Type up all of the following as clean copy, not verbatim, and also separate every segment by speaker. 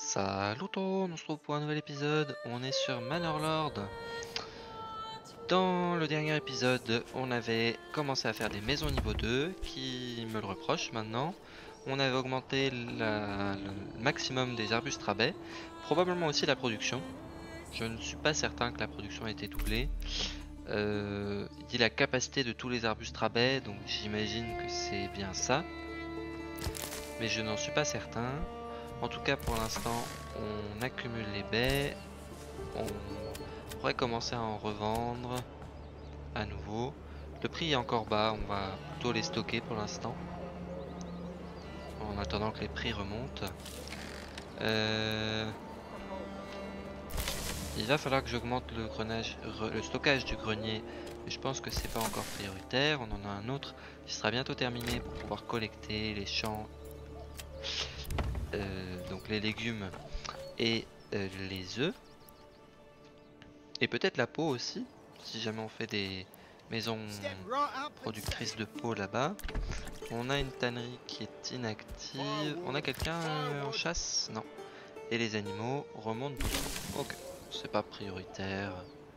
Speaker 1: Salut tout le monde, on se retrouve pour un nouvel épisode, on est sur Manor Lord. Dans le dernier épisode, on avait commencé à faire des maisons niveau 2, qui me le reprochent maintenant. On avait augmenté le maximum des arbustes rabais, probablement aussi la production. Je ne suis pas certain que la production ait été doublée. Il dit la capacité de tous les arbustes rabais, donc j'imagine que c'est bien ça. Mais je n'en suis pas certain. En tout cas, pour l'instant, on accumule les baies. On pourrait commencer à en revendre à nouveau. Le prix est encore bas, on va plutôt les stocker pour l'instant. En attendant que les prix remontent. Il va falloir que j'augmente le stockage du grenier. Mais je pense que c'est pas encore prioritaire. On en a un autre qui sera bientôt terminé pour pouvoir collecter les champs. Donc les légumes et les œufs. Et peut-être la peau aussi, si jamais on fait des maisons productrices de peau là-bas. On a une tannerie qui est inactive. On a quelqu'un en chasse? Non. Et les animaux remontent doucement. Ok, c'est pas prioritaire.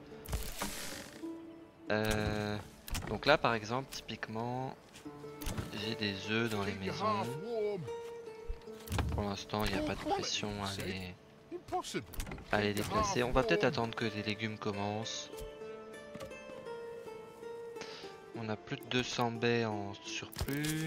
Speaker 1: Donc là par exemple, typiquement, j'ai des œufs dans les maisons. Pour l'instant, il n'y a pas de pression à les déplacer. On va peut-être attendre que les légumes commencent. On a plus de 200 baies en surplus.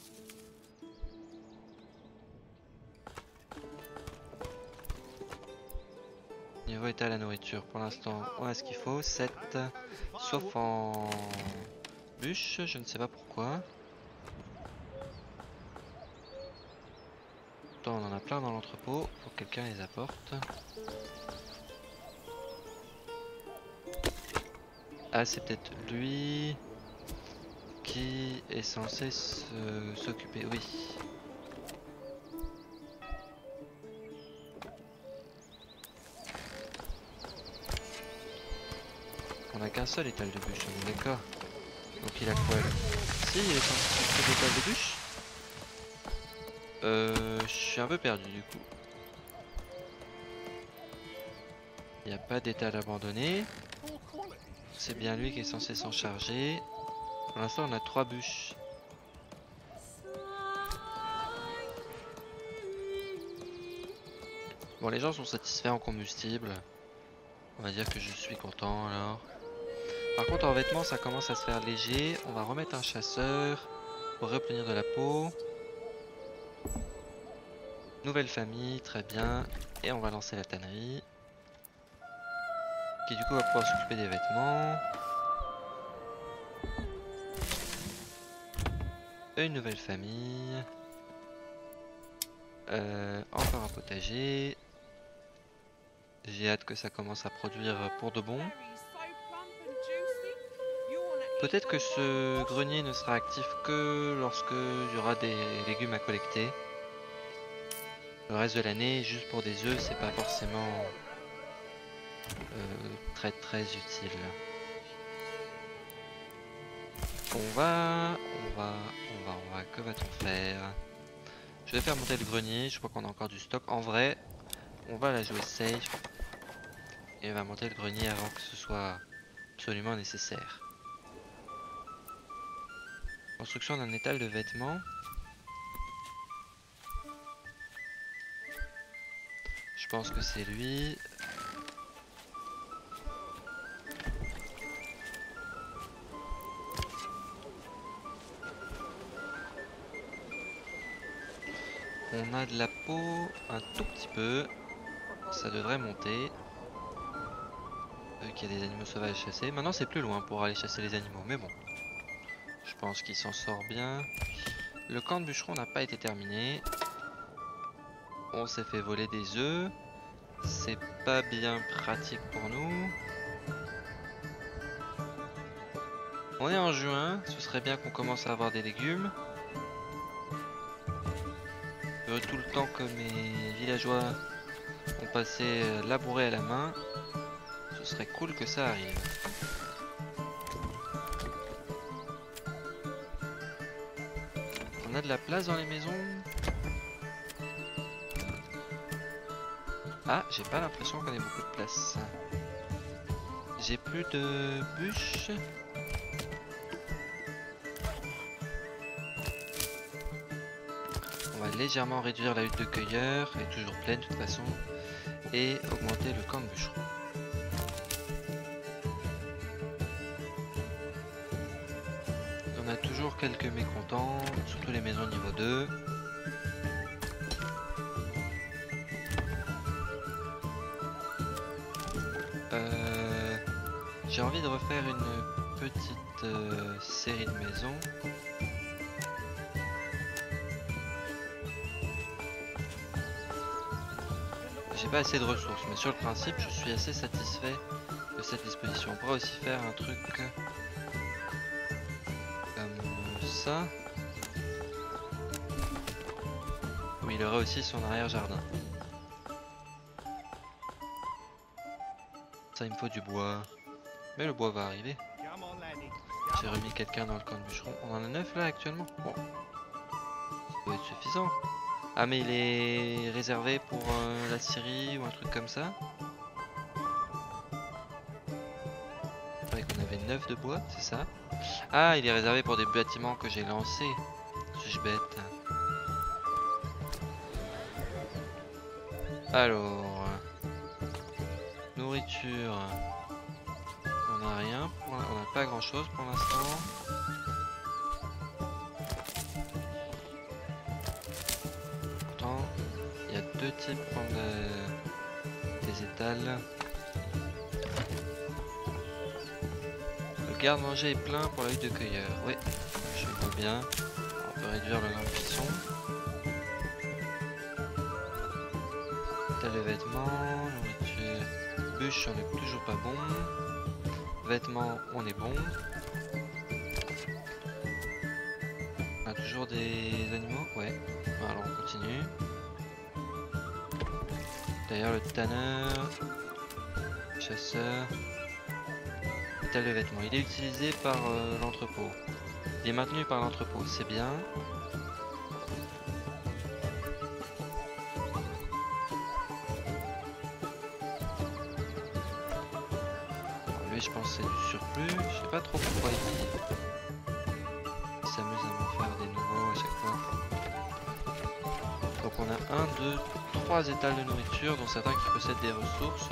Speaker 1: Niveau état à la nourriture, pour l'instant on a ce qu'il faut, 7. Sauf en bûches, je ne sais pas pourquoi. Pourtant on en a plein dans l'entrepôt, faut que quelqu'un les apporte. Ah, c'est peut-être lui qui est censé s'occuper, oui. On a qu'un seul étal de bûche, on est d'accord. Donc il a quoi là? Si, il est censé s'occuper d'étal de bûche. Je suis un peu perdu du coup. Il n'y a pas d'étal abandonné. C'est bien lui qui est censé s'en charger. Pour l'instant on a 3 bûches. Bon, les gens sont satisfaits en combustible. On va dire que je suis content alors. Par contre en vêtements ça commence à se faire léger. On va remettre un chasseur pour obtenir de la peau. Nouvelle famille, très bien. Et on va lancer la tannerie. Qui du coup va pouvoir s'occuper des vêtements. Une nouvelle famille. Encore un potager. J'ai hâte que ça commence à produire pour de bon. Peut-être que ce grenier ne sera actif que lorsque il y aura des légumes à collecter. Le reste de l'année, juste pour des œufs, c'est pas forcément très utile. Que va-t-on faire? Je vais faire monter le grenier, je crois qu'on a encore du stock. En vrai, on va la jouer safe. Et on va monter le grenier avant que ce soit absolument nécessaire. Construction d'un étal de vêtements. Je pense que c'est lui. On a de la peau, un tout petit peu. Ça devrait monter. Vu qu'il y a des animaux sauvages à chasser. Maintenant c'est plus loin pour aller chasser les animaux, mais bon. Je pense qu'il s'en sort bien. Le camp de bûcheron n'a pas été terminé. On s'est fait voler des œufs. C'est pas bien pratique pour nous. On est en juin, ce serait bien qu'on commence à avoir des légumes. Tout le temps que mes villageois ont passé labouré à la main, ce serait cool que ça arrive. On a de la place dans les maisons. Ah, j'ai pas l'impression qu'on ait beaucoup de place. J'ai plus de bûches. On va légèrement réduire la hutte de cueilleur, elle est toujours pleine de toute façon, et augmenter le camp de bûcheron. On a toujours quelques mécontents, surtout les maisons niveau 2. J'ai envie de refaire une petite série de maisons. J'ai pas assez de ressources, mais sur le principe, je suis assez satisfait de cette disposition. On pourrait aussi faire un truc comme ça. Où il aurait aussi son arrière-jardin. Ça, il me faut du bois. Mais le bois va arriver. J'ai remis quelqu'un dans le camp de bûcheron. On en a 9 là actuellement. Bon. Ça doit être suffisant. Ah mais il est réservé pour la Syrie ou un truc comme ça. C'est vrai qu'on avait 9 de bois, c'est ça. Ah, il est réservé pour des bâtiments que j'ai lancés. Suis-je bête? Alors... nourriture... On n'a rien, on n'a pas grand chose pour l'instant. Pourtant, il y a deux types pour des étals. Le garde-manger est plein pour la hutte de cueilleur. Oui, je le vois bien. On peut réduire le nombre de cuisson. Étal de vêtements, nourriture, bûche, on est toujours pas bon. Vêtements, on est bon. On a toujours des animaux? Ouais. Alors on continue. D'ailleurs le tanneur, chasseur, étal de vêtements. Il est utilisé par l'entrepôt. Il est maintenu par l'entrepôt, c'est bien. Je pense que c'est du surplus, je sais pas trop pourquoi il s'amuse à m'en faire des nouveaux à chaque fois. Donc on a 1, 2, 3 étals de nourriture dont certains qui possèdent des ressources.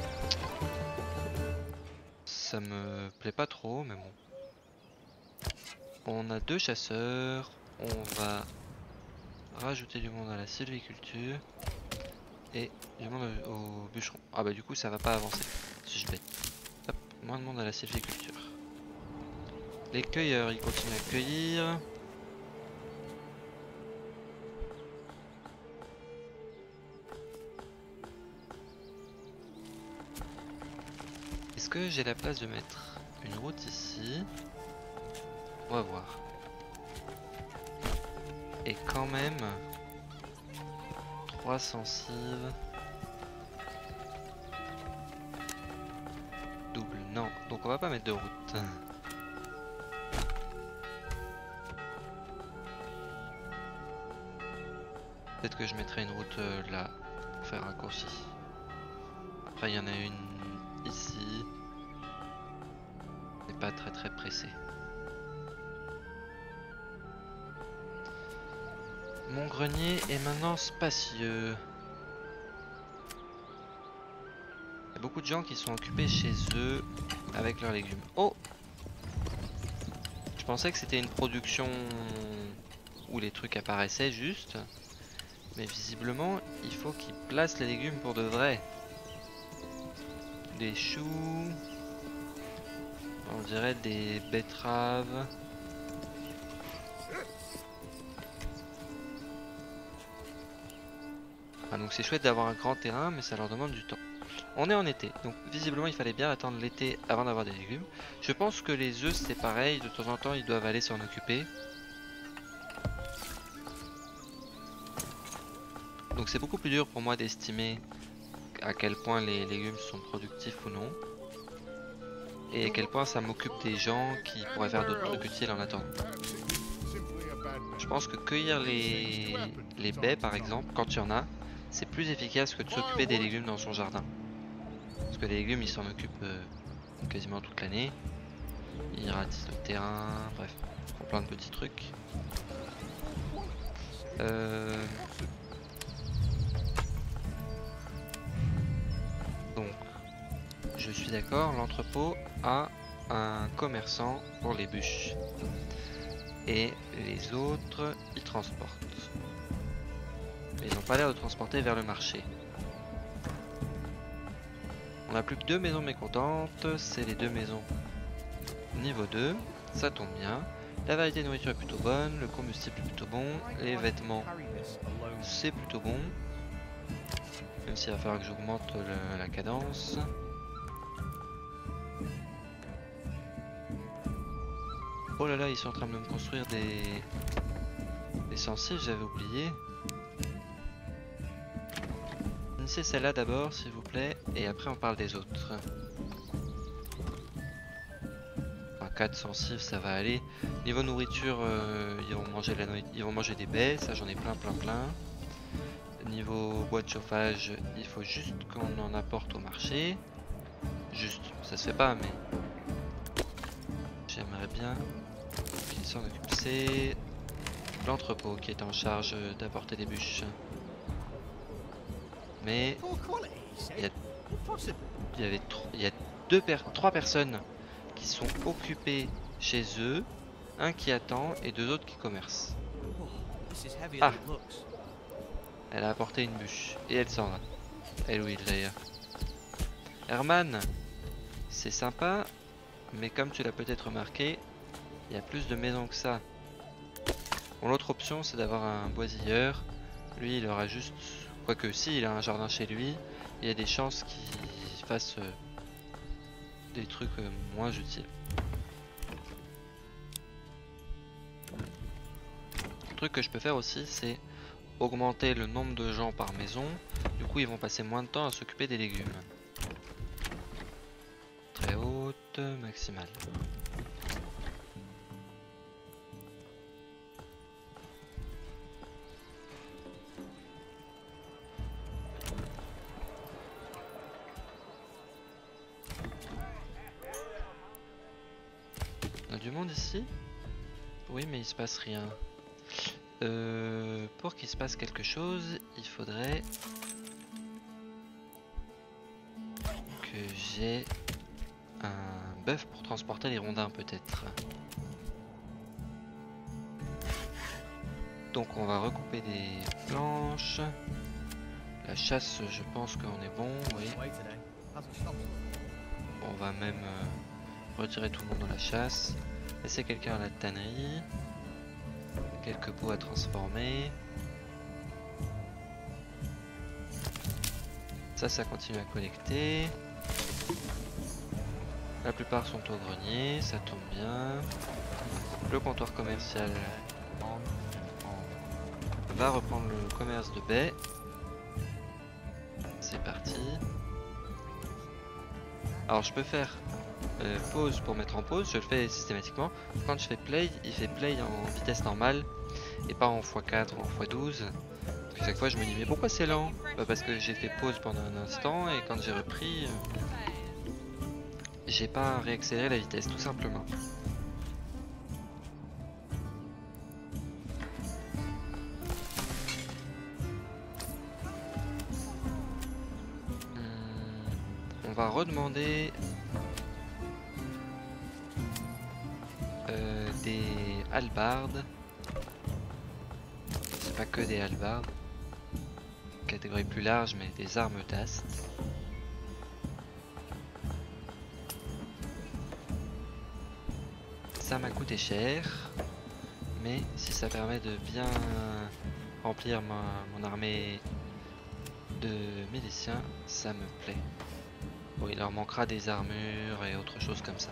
Speaker 1: Ça me plaît pas trop mais bon. On a 2 chasseurs, on va rajouter du monde à la sylviculture et du monde au bûcheron. Ah bah du coup ça va pas avancer, si je bête. Moins de monde à la sylviculture. Les cueilleurs, ils continuent à cueillir. Est-ce que j'ai la place de mettre une route ici? On va voir. Et quand même 300 cives. Double, non, donc on va pas mettre de route. Peut-être que je mettrai une route là pour faire un raccourci. Après il y en a une ici. On n'est pas très pressé. Mon grenier est maintenant spacieux. Il y a beaucoup de gens qui sont occupés chez eux avec leurs légumes. Oh! Je pensais que c'était une production où les trucs apparaissaient juste. Mais visiblement, il faut qu'ils placent les légumes pour de vrai. Des choux. On dirait des betteraves. Ah, donc c'est chouette d'avoir un grand terrain, mais ça leur demande du temps. On est en été, donc visiblement il fallait bien attendre l'été avant d'avoir des légumes. Je pense que les œufs c'est pareil, de temps en temps ils doivent aller s'en occuper. Donc c'est beaucoup plus dur pour moi d'estimer à quel point les légumes sont productifs ou non. Et à quel point ça m'occupe des gens qui pourraient faire d'autres trucs utiles en attendant. Je pense que cueillir les baies par exemple, quand il y en a, c'est plus efficace que de s'occuper des légumes dans son jardin. Parce que les légumes, il s'en occupe quasiment toute l'année. Il ratisse le terrain, bref, ils font plein de petits trucs. Donc, je suis d'accord, l'entrepôt a un commerçant pour les bûches. Et les autres, ils transportent. Mais ils n'ont pas l'air de transporter vers le marché. On n'a plus que 2 maisons mécontentes, c'est les 2 maisons niveau 2, ça tombe bien. La variété de nourriture est plutôt bonne, le combustible est plutôt bon, les vêtements c'est plutôt bon. Même s'il va falloir que j'augmente la cadence. Oh là là, ils sont en train de me construire des sensibles, j'avais oublié. Finissez celle-là d'abord s'il vous plaît, et après on parle des autres. 4 sensibles ça va aller. Niveau nourriture, ils vont manger des baies, ça j'en ai plein. Niveau bois de chauffage, il faut juste qu'on en apporte au marché. Juste, ça se fait pas mais j'aimerais bien qu'ils s'en occupent. C'est l'entrepôt qui est en charge d'apporter des bûches. Mais il y a 3 personnes qui sont occupés chez eux, un qui attend et 2 autres qui commercent. Ah, elle a apporté une bûche et elle s'en va. Elle ou il d'ailleurs. Herman, c'est sympa, mais comme tu l'as peut-être remarqué, il y a plus de maisons que ça. Bon, l'autre option c'est d'avoir un boisilleur. Lui il aura juste, quoique si il a un jardin chez lui, il y a des chances qu'il fasse des trucs moins utiles. Le truc que je peux faire aussi c'est augmenter le nombre de gens par maison. Du coup ils vont passer moins de temps à s'occuper des légumes. Très haute, maximale. On a du monde ici? Oui mais il se passe rien. Pour qu'il se passe quelque chose, il faudrait que j'ai un bœuf pour transporter les rondins peut-être. Donc on va recouper des planches. La chasse, je pense qu'on est bon, oui. On va même retirer tout le monde de la chasse. Laisser quelqu'un à la tannerie. Quelques pots à transformer. Ça continue à collecter. La plupart sont au grenier, ça tombe bien. Le comptoir commercial va reprendre le commerce de baies. C'est parti. Alors je peux faire pause pour mettre en pause, je le fais systématiquement. Quand je fais play, il fait play en vitesse normale et pas en x4 ou en x12. Parce que chaque fois je me dis mais pourquoi c'est lent? Bah parce que j'ai fait pause pendant un instant et quand j'ai repris, j'ai pas réaccéléré la vitesse tout simplement. On va redemander des hallebardes. C'est pas que des hallebardes. Catégorie plus large mais des armes d'ast. Ça m'a coûté cher. Mais si ça permet de bien remplir mon armée de miliciens, ça me plaît. Bon, il leur manquera des armures et autre chose comme ça.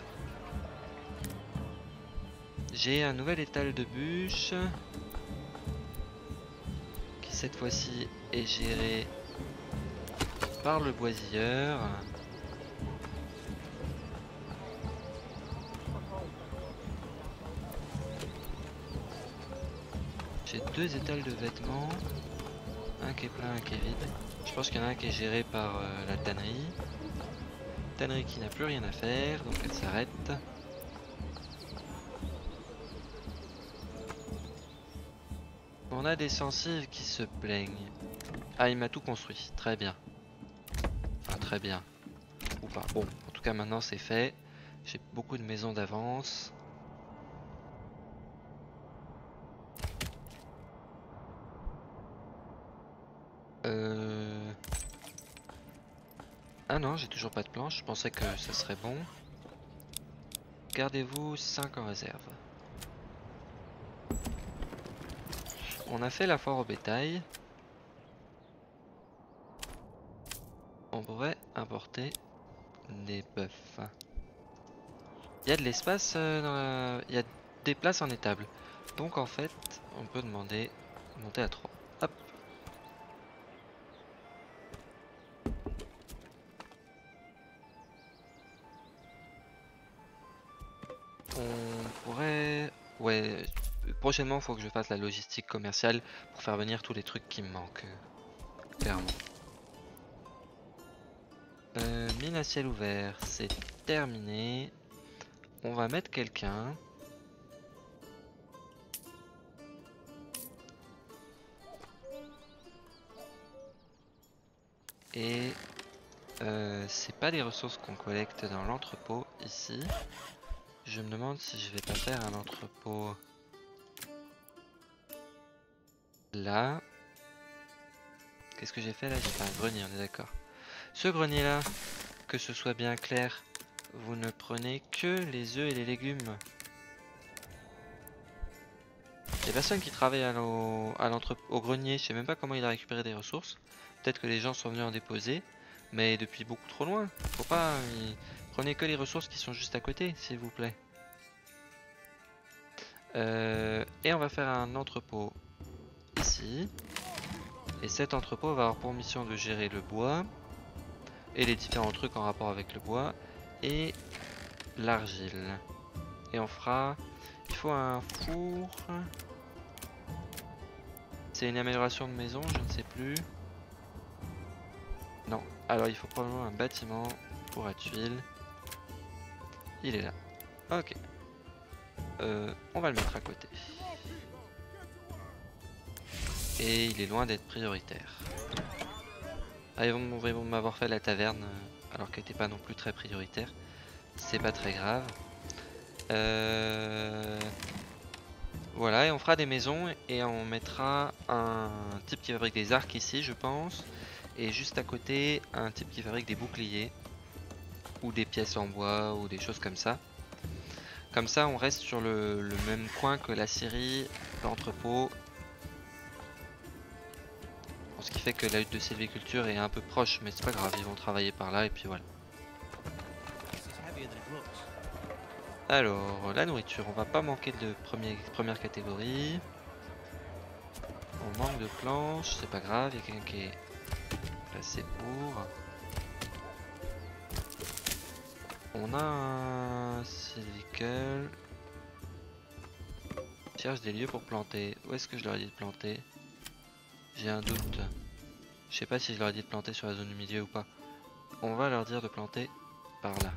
Speaker 1: J'ai un nouvel étal de bûches qui cette fois-ci est géré par le boisilleur. J'ai 2 étals de vêtements. Un qui est plein, un qui est vide. Je pense qu'il y en a un qui est géré par la tannerie. Tannerie qui n'a plus rien à faire, donc elle s'arrête. On a des sensibles qui se plaignent. Ah, il m'a tout construit, très bien. Enfin, très bien. Ou pas. Bon, en tout cas maintenant c'est fait. J'ai beaucoup de maisons d'avance. Ah non, j'ai toujours pas de planche, je pensais que ça serait bon. Gardez-vous 5 en réserve. On a fait la foire au bétail. On pourrait importer des bœufs. Il y a de l'espace il y a des places en étable. Donc en fait, on peut demander de monter à 3. Hop. On pourrait... Ouais, prochainement, il faut que je fasse la logistique commerciale pour faire venir tous les trucs qui me manquent. Clairement. Mine à ciel ouvert, c'est terminé. On va mettre quelqu'un. Et c'est pas des ressources qu'on collecte dans l'entrepôt ici. Je me demande si je vais pas faire un entrepôt là. Qu'est-ce que j'ai fait là? J'ai fait un grenier, on est d'accord. Ce grenier là, que ce soit bien clair, vous ne prenez que les œufs et les légumes. Il y a personne qui travaille au grenier, je sais même pas comment il a récupéré des ressources. Peut-être que les gens sont venus en déposer, mais depuis beaucoup trop loin. Faut pas... Prenez que les ressources qui sont juste à côté, s'il vous plaît. Et on va faire un entrepôt ici. Et cet entrepôt va avoir pour mission de gérer le bois. Et les différents trucs en rapport avec le bois. Et l'argile. Et on fera... Il faut un four... C'est une amélioration de maison, je ne sais plus. Non, alors il faut probablement un bâtiment pour à tuiles. Il est là. Ok. On va le mettre à côté. Et il est loin d'être prioritaire. Ah, ils vont m'avoir fait la taverne alors qu'elle n'était pas non plus très prioritaire. C'est pas très grave. Voilà, et on fera des maisons et on mettra un type qui fabrique des arcs ici, je pense. Et juste à côté, un type qui fabrique des boucliers. Ou des pièces en bois, ou des choses comme ça. Comme ça, on reste sur le même coin que la scierie, l'entrepôt. Ce qui fait que la hutte de sylviculture est un peu proche, mais c'est pas grave, ils vont travailler par là et puis voilà. Alors, la nourriture, on va pas manquer de première catégorie. On manque de planches, c'est pas grave, il y a quelqu'un qui est placé pour. On a un sylvicle. Je cherche des lieux pour planter. Où est-ce que je leur ai dit de planter? J'ai un doute. Je sais pas si je leur ai dit de planter sur la zone du milieu ou pas. On va leur dire de planter par là.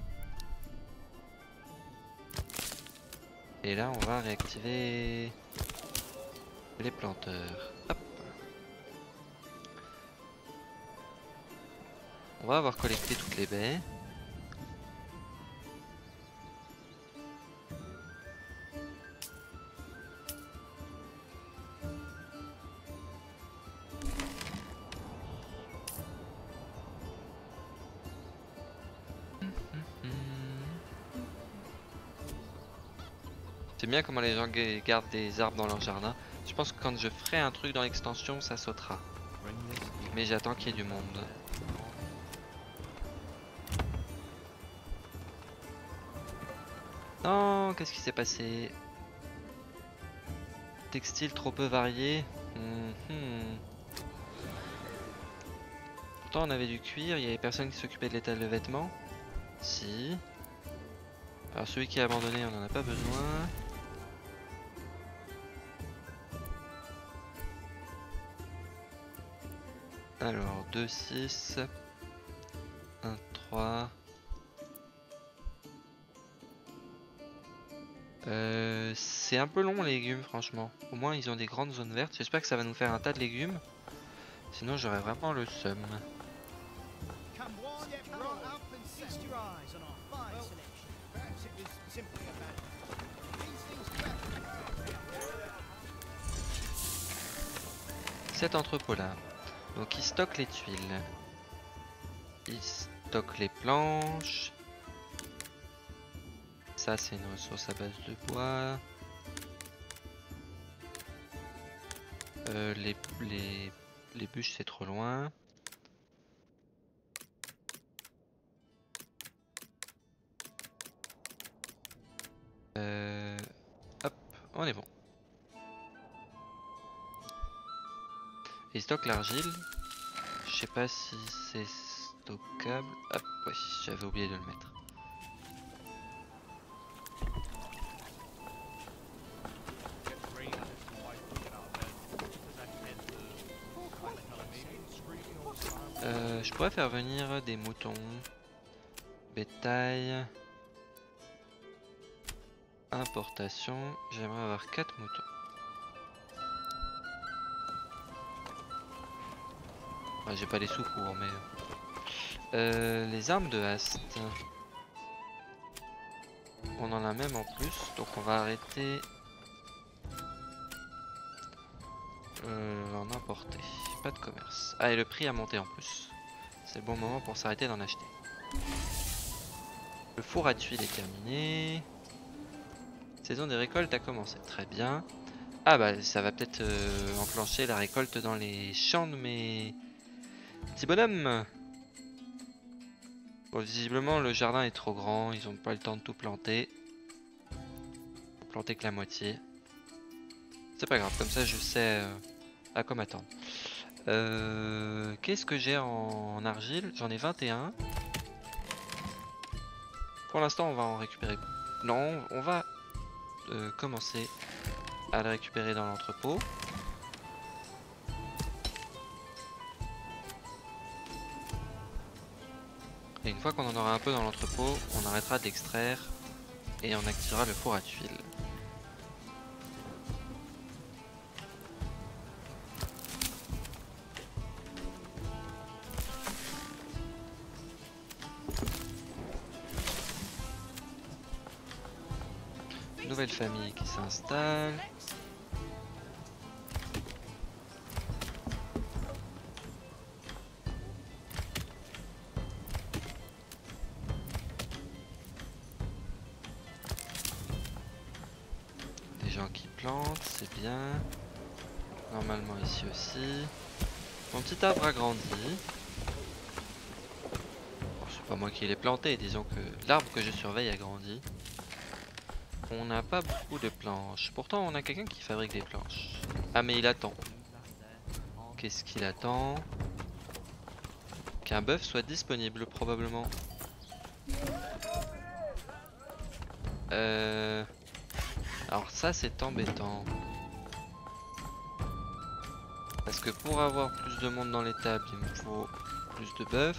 Speaker 1: Et là, on va réactiver les planteurs. Hop. On va avoir collecté toutes les baies. C'est bien comment les gens gardent des arbres dans leur jardin. Je pense que quand je ferai un truc dans l'extension, ça sautera. Mais j'attends qu'il y ait du monde. Non, qu'est-ce qui s'est passé? Textile trop peu varié. Pourtant on avait du cuir, il y avait personne qui s'occupait de l'étal de vêtements. Si. Alors celui qui est abandonné, on n'en a pas besoin. Alors 2, 6, 1, 3. C'est un peu long les légumes franchement. Au moins ils ont des grandes zones vertes. J'espère que ça va nous faire un tas de légumes. Sinon j'aurais vraiment le seum. Cet entrepôt là. Donc il stocke les tuiles. Il stocke les planches. Ça c'est une ressource à base de bois. Les bûches c'est trop loin. Hop, on est bon. Il stocke l'argile. Je sais pas si c'est stockable. Hop, ouais, j'avais oublié de le mettre. Je pourrais faire venir des moutons, bétail, importation. J'aimerais avoir 4 moutons. Enfin, j'ai pas les sous pour, mais les armes de haste. On en a même en plus, donc on va arrêter en importer. Pas de commerce. Ah, et le prix a monté en plus. C'est le bon moment pour s'arrêter d'en acheter. Le four à tuiles est terminé. Saison des récoltes a commencé. Très bien. Ah bah ça va peut-être enclencher la récolte dans les champs de mes petits bonhommes. Bon, visiblement le jardin est trop grand. Ils ont pas le temps de tout planter. Faut planter que la moitié. C'est pas grave, comme ça je sais à quoi m'attendre. Qu'est-ce que j'ai en argile? J'en ai 21. Pour l'instant on va en récupérer. Non, on va commencer à le récupérer dans l'entrepôt. Et une fois qu'on en aura un peu dans l'entrepôt, on arrêtera d'extraire et on activera le four à tuiles. Nouvelle famille qui s'installe. Des gens qui plantent, c'est bien. Normalement ici aussi. Mon petit arbre a grandi. Bon, c'est pas moi qui l'ai planté, disons que l'arbre que je surveille a grandi. On n'a pas beaucoup de planches. Pourtant on a quelqu'un qui fabrique des planches. Ah mais il attend. Qu'est-ce qu'il attend? Qu'un bœuf soit disponible probablement. Alors ça c'est embêtant. Parce que pour avoir plus de monde dans l'étable, il me faut plus de bœufs.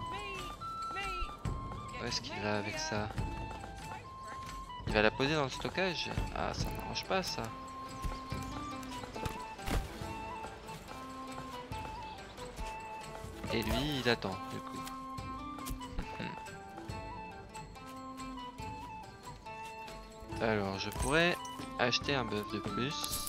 Speaker 1: Où est-ce qu'il va avec ça? Il va la poser dans le stockage? Ah, ça m'arrange pas ça. Et lui, il attend du coup. Alors, je pourrais acheter un bœuf de plus.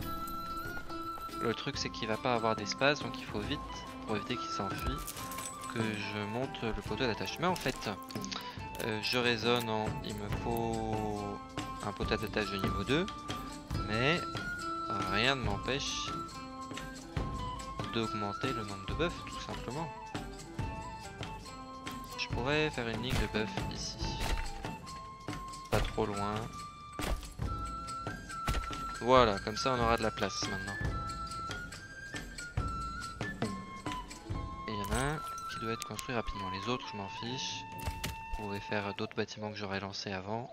Speaker 1: Le truc, c'est qu'il va pas avoir d'espace, donc il faut vite, pour éviter qu'il s'enfuit, que je monte le poteau d'attache. Mais en fait, je raisonne en il me faut un poteau d'attache de niveau 2, mais rien ne m'empêche d'augmenter le nombre de bœufs, tout simplement. Je pourrais faire une ligne de bœufs ici. Pas trop loin. Voilà, comme ça on aura de la place maintenant. Et il y en a un qui doit être construit rapidement. Les autres, je m'en fiche. Vous pouvez faire d'autres bâtiments que j'aurais lancés avant.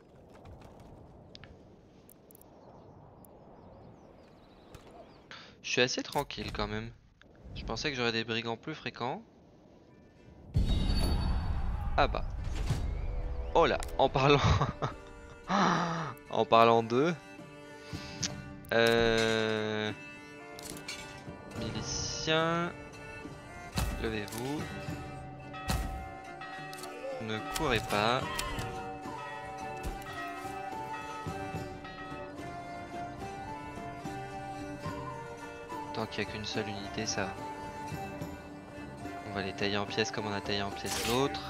Speaker 1: Je suis assez tranquille quand même. Je pensais que j'aurais des brigands plus fréquents. Ah bah. Oh là, en parlant... en parlant d'eux... Miliciens... Levez-vous. Ne courez pas. Tant qu'il n'y a qu'une seule unité, ça va. On va les tailler en pièces comme on a taillé en pièces l'autre.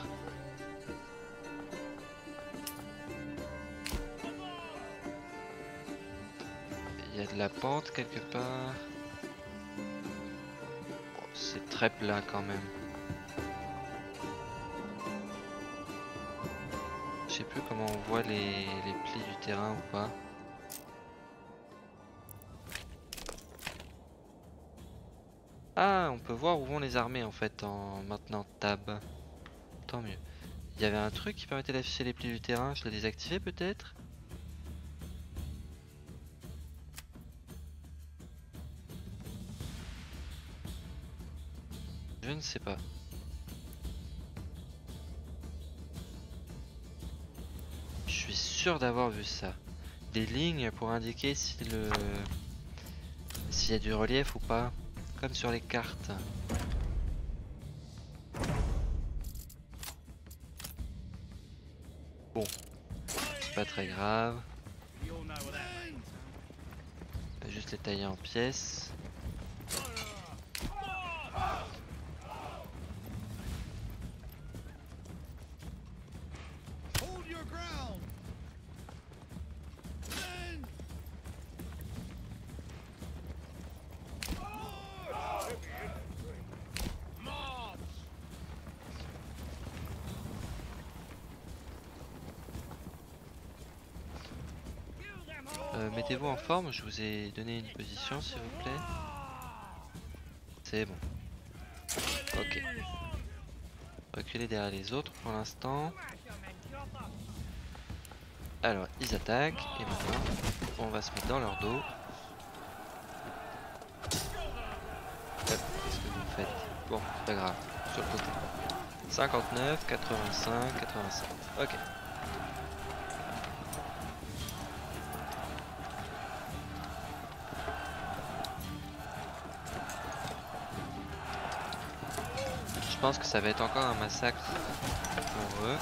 Speaker 1: Il y a de la pente quelque part. Oh, c'est très plat quand même. Je sais plus comment on voit les plis du terrain ou pas. Ah, on peut voir où vont les armées en fait en maintenant tab. Tant mieux. Il y avait un truc qui permettait d'afficher les plis du terrain, je l'ai désactivé peut-être? Je ne sais pas. Je suis sûr d'avoir vu ça. Des lignes pour indiquer si s'il y a du relief ou pas, comme sur les cartes. Bon, c'est pas très grave. On va juste les tailler en pièces. Mettez-vous en forme, je vous ai donné une position s'il vous plaît. C'est bon. Ok. Reculez derrière les autres pour l'instant. Alors, ils attaquent et maintenant, on va se mettre dans leur dos. Qu'est-ce que vous faites? Bon, c'est pas grave, sur le côté. 59, 85, 87. Ok. Je pense que ça va être encore un massacre pour eux.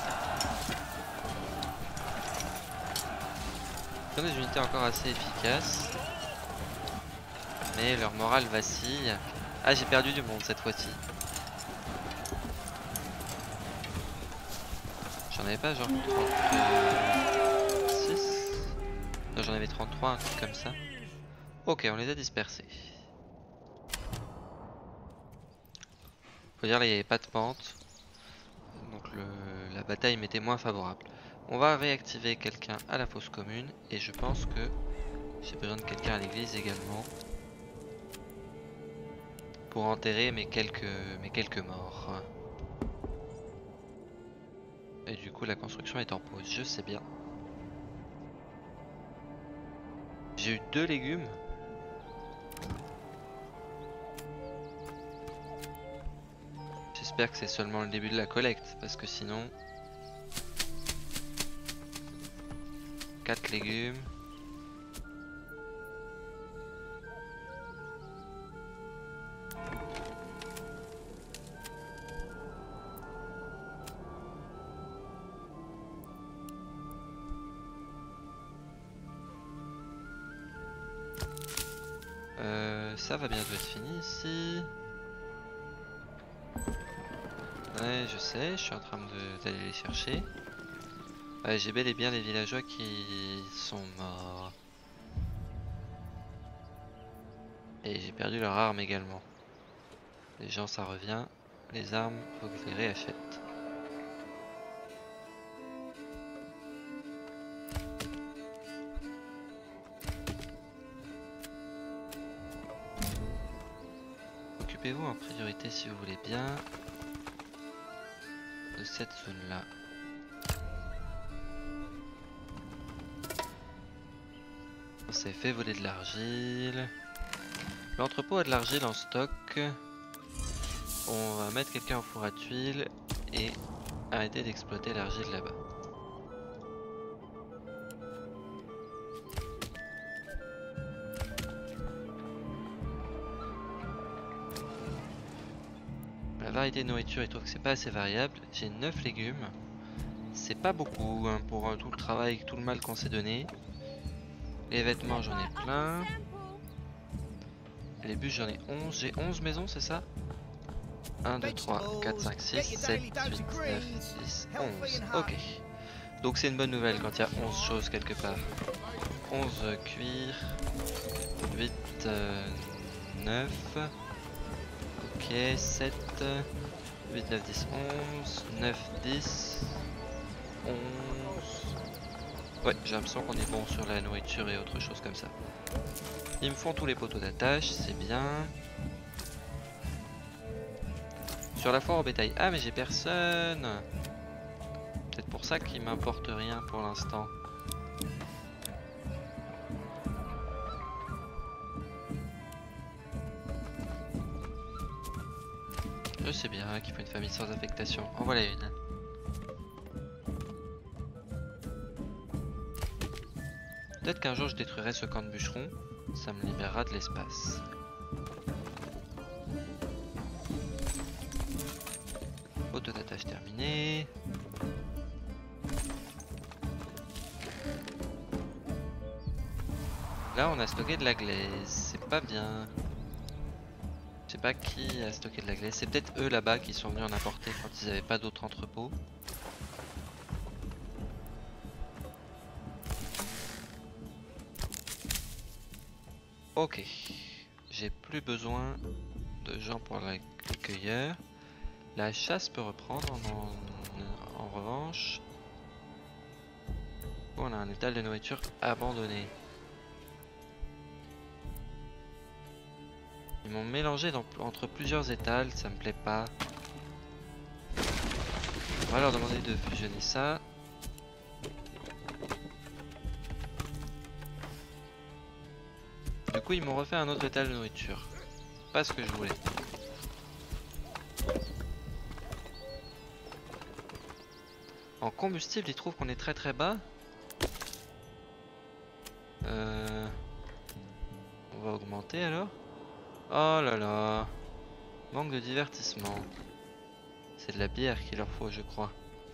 Speaker 1: Ils ont des unités encore assez efficaces. Mais leur morale vacille. Ah, j'ai perdu du monde cette fois-ci. J'en avais pas genre 36? Non, j'en avais 33, un truc comme ça. Ok, on les a dispersés. Faut dire là il n'y avait pas de pente. Donc la bataille m'était moins favorable. On va réactiver quelqu'un à la fosse commune. Et je pense que j'ai besoin de quelqu'un à l'église également. Pour enterrer mes quelques morts. Et du coup la construction est en pause, je sais bien. J'ai eu 2 légumes. J'espère que c'est seulement le début de la collecte, parce que sinon... 4 légumes. Ça va bientôt être fini ici. Ouais, je sais, je suis en train d'aller les chercher. Ouais, j'ai bel et bien les villageois qui sont morts. Et j'ai perdu leur arme également. Les gens, ça revient. Les armes, faut que je les réachète. Occupez-vous en priorité si vous voulez bien de cette zone-là. On s'est fait voler de l'argile. L'entrepôt a de l'argile en stock. On va mettre quelqu'un au four à tuiles et arrêter d'exploiter l'argile là-bas. La variété de nourriture, il trouve que c'est pas assez variable. J'ai 9 légumes. C'est pas beaucoup hein, pour tout le travail, tout le mal qu'on s'est donné. Les vêtements, j'en ai plein. Les bûches, j'en ai 11. J'ai 11 maisons, c'est ça? 1, 2, 3, 4, 5, 6, 7, 8, 9, 10, 11. Ok. Donc c'est une bonne nouvelle quand il y a 11 choses quelque part. 11 cuir. 8, 9. Ok, 7. 8, 9, 10, 11. 9, 10. 11. Ouais, j'ai l'impression qu'on est bon sur la nourriture et autre chose comme ça. Ils me font tous les poteaux d'attache, c'est bien. Sur la foire au bétail. Ah mais j'ai personne. Peut-être pour ça qu'il m'importe rien pour l'instant. Je sais bien qu'il faut une famille sans affectation. En voilà une. Peut-être qu'un jour je détruirai ce camp de bûcherons. Ça me libérera de l'espace. Poteau d'attache terminé. Là on a stocké de la glaise, c'est pas bien. Je sais pas qui a stocké de la glaise, c'est peut-être eux là-bas qui sont venus en apporter quand ils n'avaient pas d'autres entrepôts. Ok, j'ai plus besoin de gens pour les cueilleurs. La chasse peut reprendre en revanche. On a un étal de nourriture abandonné. Ils m'ont mélangé entre plusieurs étals, ça me plaît pas. On va leur demander de fusionner ça. Du coup ils m'ont refait un autre étal de nourriture. Pas ce que je voulais. En combustible ils trouvent qu'on est très bas. On va augmenter alors. Oh là là. Manque de divertissement. C'est de la bière qu'il leur faut je crois.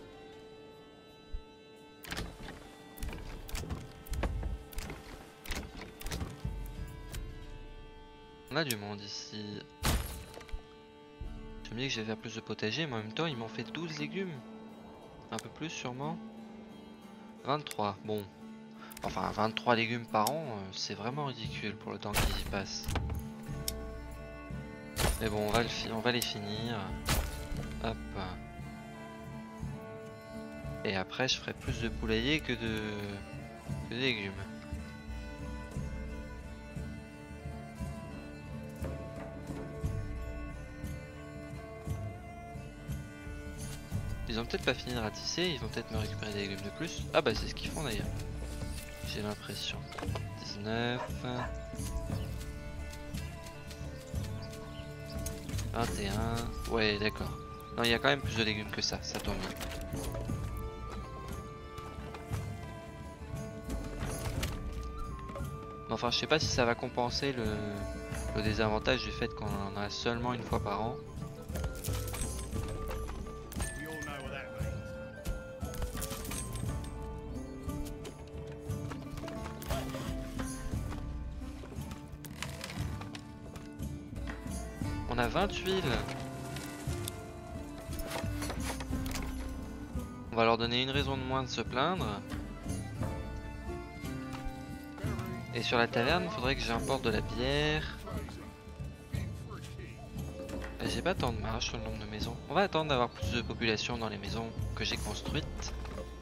Speaker 1: On a du monde ici. Je me dis que je vais faire plus de potager, mais en même temps ils m'ont fait 12 légumes. Un peu plus sûrement. 23, bon. Enfin 23 légumes par an, c'est vraiment ridicule pour le temps qu'ils y passent. Mais bon, on va les finir. Hop. Et après je ferai plus de poulailler que de légumes. Ils ont peut-être pas fini de ratisser, ils vont peut-être me récupérer des légumes de plus. Ah bah c'est ce qu'ils font d'ailleurs. J'ai l'impression. 19. 21. Ouais d'accord. Non il y a quand même plus de légumes que ça tombe bien. Enfin je sais pas si ça va compenser le désavantage du fait qu'on en a seulement une fois par an. On a 20 huiles. On va leur donner une raison de moins de se plaindre. Et sur la taverne, il faudrait que j'importe de la bière. J'ai pas tant de marge sur le nombre de maisons. On va attendre d'avoir plus de population dans les maisons que j'ai construites.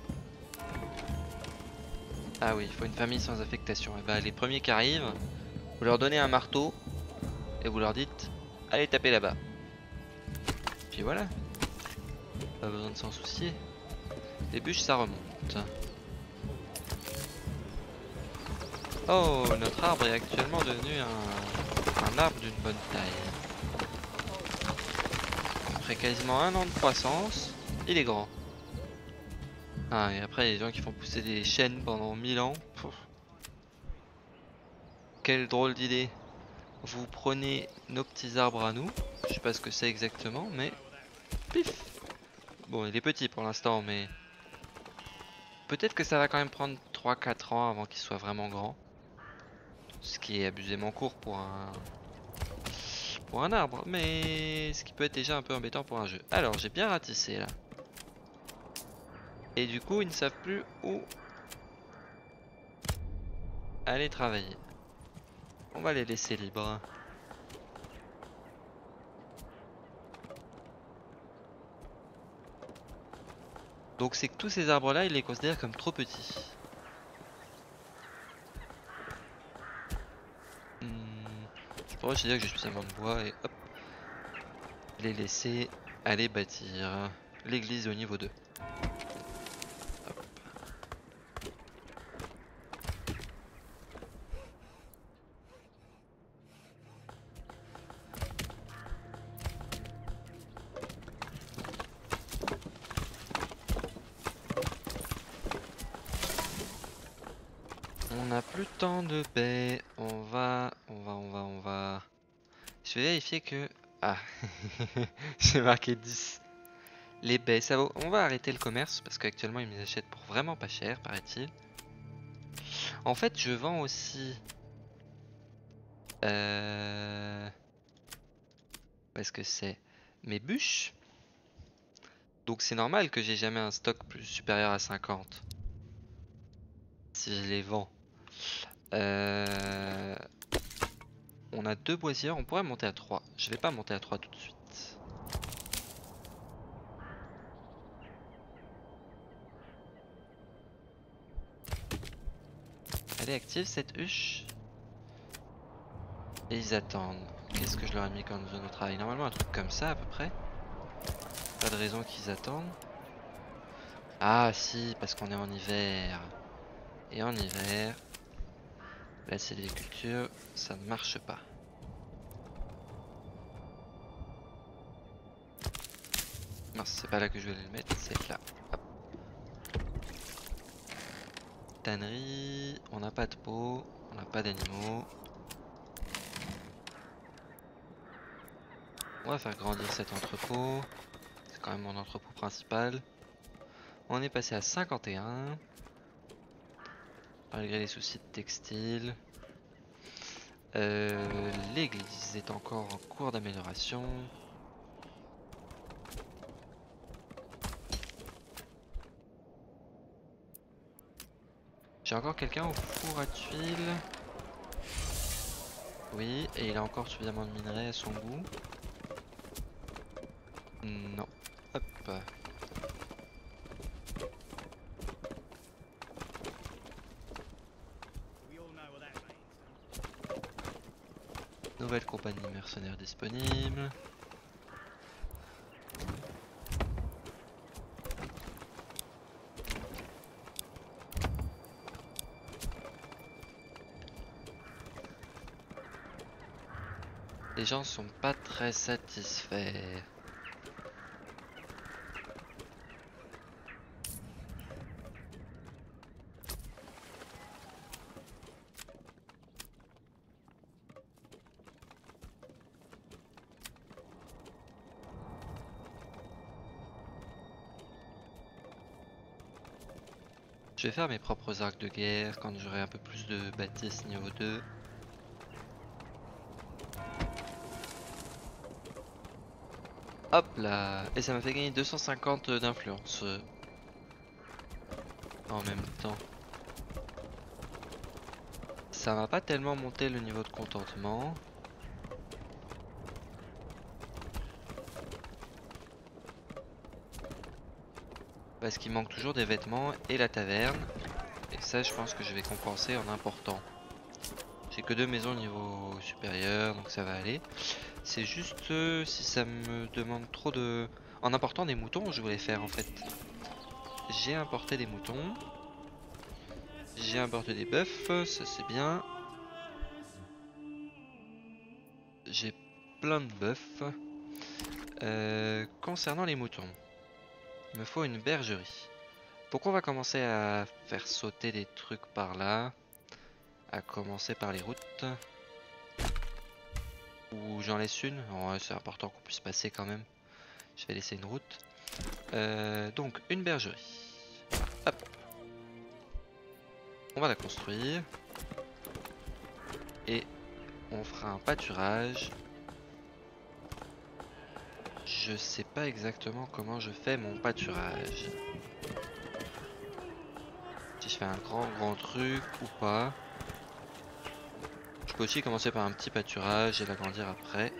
Speaker 1: Ah oui, il faut une famille sans affectation. Et bah les premiers qui arrivent, vous leur donnez un marteau et vous leur dites allez taper là-bas. Puis voilà. Pas besoin de s'en soucier. Les bûches ça remonte. Oh, notre arbre est actuellement devenu Un arbre d'une bonne taille. Après quasiment 1 an de croissance, il est grand. Ah, et après, il y a des gens qui font pousser des chênes pendant 1000 ans. Pouf. Quelle drôle d'idée. Vous prenez nos petits arbres à nous. Je sais pas ce que c'est exactement, mais... Pif. Bon, il est petit pour l'instant, mais... Peut-être que ça va quand même prendre 3-4 ans avant qu'il soit vraiment grand. Ce qui est abusément court pour un arbre, mais ce qui peut être déjà un peu embêtant pour un jeu. Alors, j'ai bien ratissé là. Et du coup, ils ne savent plus où aller travailler. On va les laisser libres. Donc c'est que tous ces arbres là, ils les considèrent comme trop petits. Je pourrais aussi dire que j'ai suffisamment de bois et hop, les laisser aller bâtir l'église au niveau 2. Hop. On n'a plus tant de baies. On va. Je vais vérifier que... Ah, j'ai marqué 10. Les baies, ça vaut... On va arrêter le commerce parce qu'actuellement ils me les achètent pour vraiment pas cher, paraît-il. En fait, je vends aussi... Où est-ce que c'est? Mes bûches. Donc c'est normal que j'ai jamais un stock plus supérieur à 50. Si je les vends. On a 2 boisières, on pourrait monter à 3. Je vais pas monter à 3 tout de suite. Elle est active cette huche. Et ils attendent. Qu'est-ce que je leur ai mis comme zone de travail? Normalement un truc comme ça à peu près. Pas de raison qu'ils attendent. Ah si, parce qu'on est en hiver. Et en hiver, la sylviculture, ça ne marche pas. Non, c'est pas là que je vais le mettre, c'est là. Hop. Tannerie, on n'a pas de peau, on n'a pas d'animaux. On va faire grandir cet entrepôt. C'est quand même mon entrepôt principal. On est passé à 51. Malgré les soucis de textile. L'église est encore en cours d'amélioration. J'ai encore quelqu'un au four à tuiles. Oui, et il a encore suffisamment de minerais à son goût. Non. Hop. Nouvelle compagnie mercenaire disponible. Les gens sont pas très satisfaits. Je vais faire mes propres arcs de guerre quand j'aurai un peu plus de bâtisse niveau 2. Hop là. Et ça m'a fait gagner 250 d'influence en même temps. Ça m'a pas tellement monté le niveau de contentement. Parce qu'il manque toujours des vêtements et la taverne. Et ça je pense que je vais compenser en important. J'ai que 2 maisons niveau supérieur donc ça va aller. C'est juste si ça me demande trop de... En important des moutons je voulais faire en fait. J'ai importé des moutons. J'ai importé des bœufs, ça c'est bien. j'ai plein de bœufs. Concernant les moutons, il me faut une bergerie. Donc on va commencer à faire sauter des trucs par là. À commencer par les routes. Ou j'en laisse une. Ouais, c'est important qu'on puisse passer quand même. Je vais laisser une route. Donc une bergerie. Hop. On va la construire. Et on fera un pâturage. Je sais pas exactement comment je fais mon pâturage. Si je fais un grand truc ou pas. Je peux aussi commencer par un petit pâturage et l'agrandir après.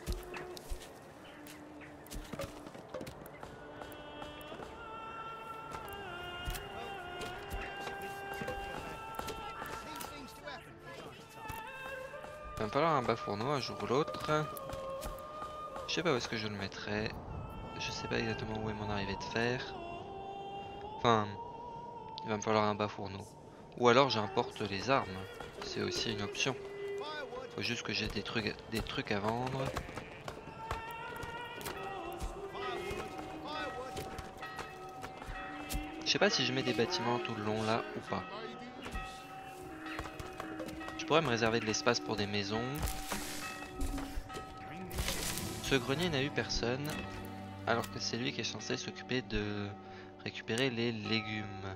Speaker 1: Il va me falloir un bas fourneau un jour ou l'autre. Je sais pas où est-ce que je le mettrai. Je sais pas exactement où est mon arrivée de fer. Enfin, il va me falloir un bas fourneau. Ou alors j'importe les armes. C'est aussi une option. Faut juste que j'ai des trucs à vendre. Je sais pas si je mets des bâtiments tout le long là ou pas. Je pourrais me réserver de l'espace pour des maisons. Ce grenier n'a eu personne, alors que c'est lui qui est censé s'occuper de récupérer les légumes.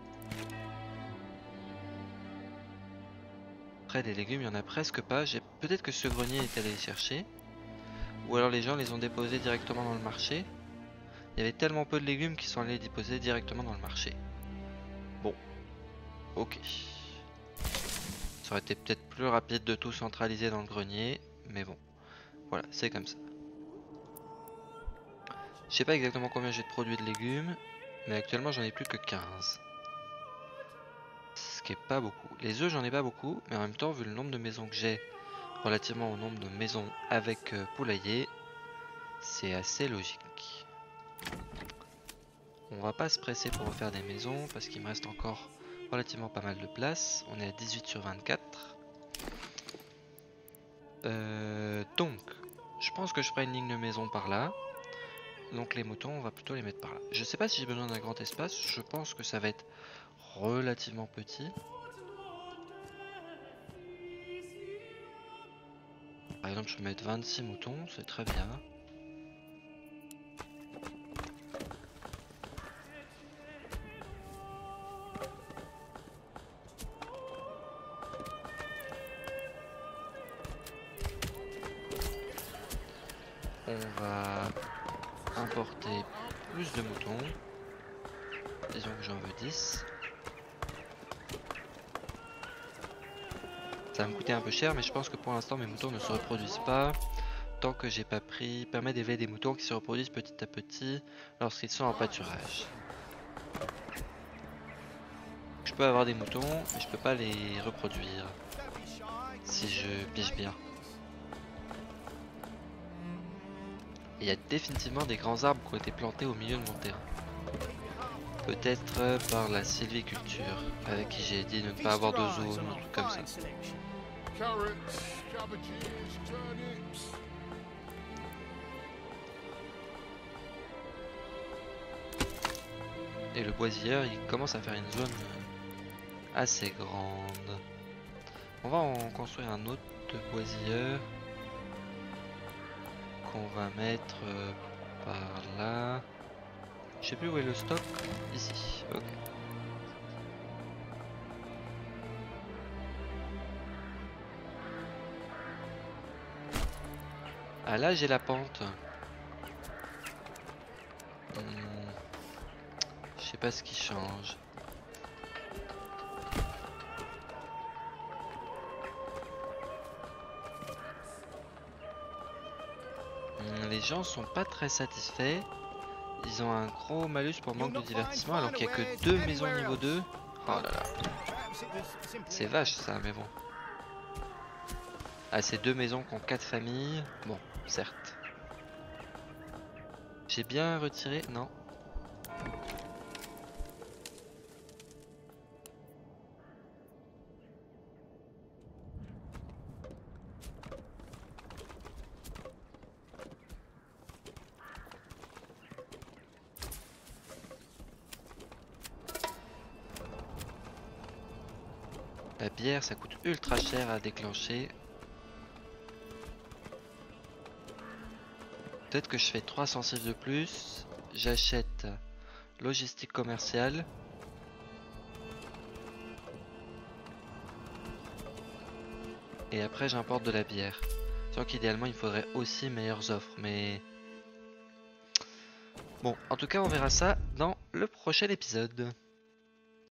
Speaker 1: Après les légumes, il y en a presque pas. Peut-être que ce grenier est allé les chercher. Ou alors les gens les ont déposés directement dans le marché. Il y avait tellement peu de légumes qu'ils sont allés les déposer directement dans le marché. Bon, ok. Ça aurait été peut-être plus rapide de tout centraliser dans le grenier, mais bon, voilà, c'est comme ça. Je sais pas exactement combien j'ai de produits de légumes, mais actuellement j'en ai plus que 15. Ce qui est pas beaucoup. Les œufs j'en ai pas beaucoup, mais en même temps vu le nombre de maisons que j'ai relativement au nombre de maisons avec poulailler, c'est assez logique. On va pas se presser pour refaire des maisons parce qu'il me reste encore relativement pas mal de place. On est à 18 sur 24. Donc, je pense que je ferai une ligne de maison par là. Donc les moutons, on va plutôt les mettre par là. Je sais pas si j'ai besoin d'un grand espace. Je pense que ça va être relativement petit. Par exemple, je peux mettre 26 moutons, c'est très bien. On va importer plus de moutons. Disons que j'en veux 10. Ça va me coûter un peu cher, mais je pense que pour l'instant mes moutons ne se reproduisent pas. Tant que j'ai pas pris, permet d'élever des moutons qui se reproduisent petit à petit lorsqu'ils sont en pâturage. Je peux avoir des moutons, mais je peux pas les reproduire. Si je pige bien. Il y a définitivement des grands arbres qui ont été plantés au milieu de mon terrain. Peut-être par la sylviculture, avec qui j'ai dit de ne pas avoir de zone, un truc comme ça. Et le boisilleur, il commence à faire une zone assez grande. On va en construire un autre boisilleur qu'on va mettre par là. Je sais plus où est le stock. Ici. Ok. Ah là j'ai la pente. Je sais pas ce qui change. Les gens sont pas très satisfaits. Ils ont un gros malus pour manque de divertissement alors qu'il n'y a que 2 maisons niveau 2. Oh là là. C'est vache ça, mais bon. Ah, c'est 2 maisons qui ont 4 familles. Bon, certes. J'ai bien retiré... Non. La bière, ça coûte ultra cher à déclencher. Peut-être que je fais 3 sensibles de plus. J'achète logistique commerciale. Et après j'importe de la bière. Sauf qu'idéalement il faudrait aussi meilleures offres. Mais bon, en tout cas on verra ça dans le prochain épisode.